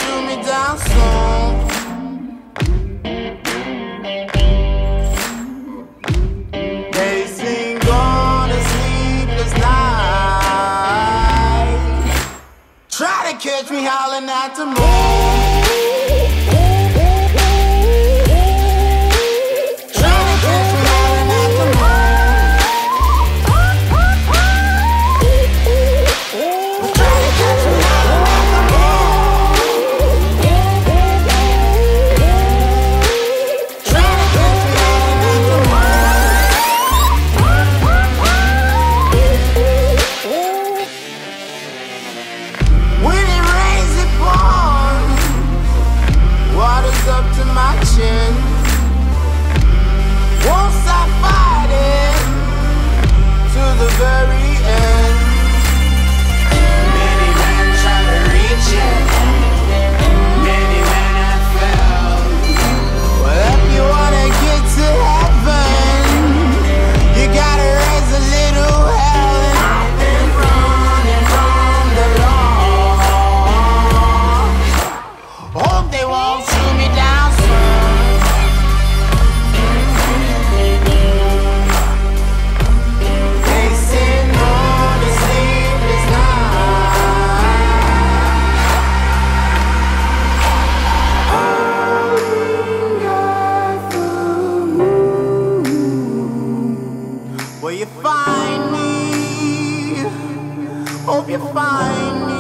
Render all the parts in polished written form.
shoot me down soon. They sing on a sleepless night. Try to catch me howling at the moon. Won't stop fighting to the very end. Many men try to reach it, many men have failed. Well, if you wanna get to heaven, you gotta raise a little hell. And I've been running from the law. Hope they won't shoot me down soon. Will you find me? Hope you find me.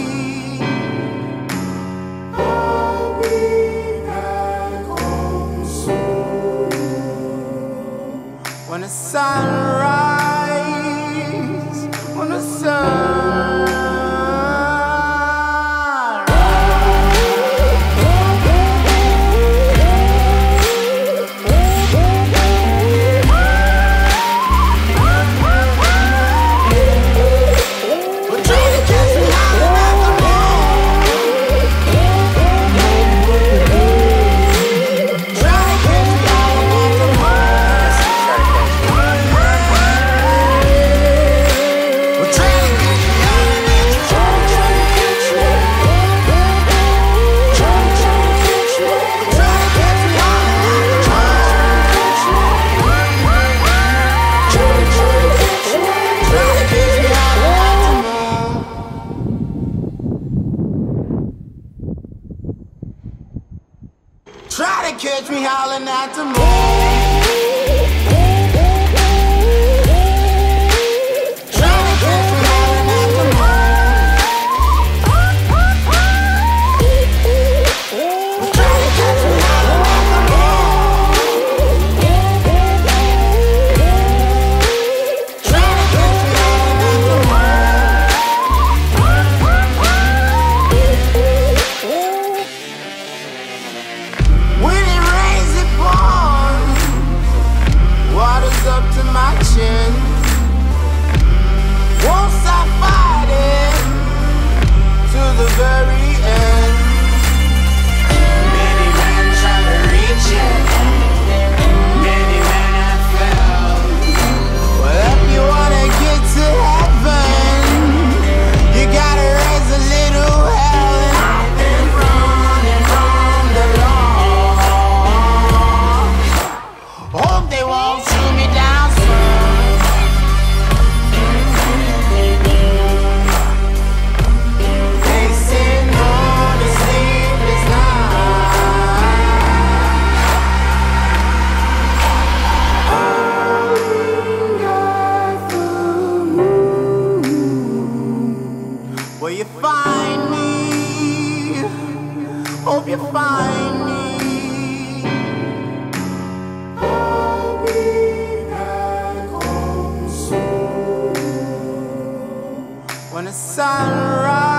I'll be back home soon. When the sun rises, when the sun try to catch me howling at the moon. Try to catch me howling at the moon. Try to catch me howling at the moon. Try to catch me howling at the water's up to my chin. Won't stop fighting to the very end. Many men try to reach it, many men have failed. Well, if you wanna get to heaven, you gotta raise a little hell. And I've been running from the law. Hope they won't shoot me down soon. Facing on a sleepless night. Will you find me? Hope you find me. When the sun rises.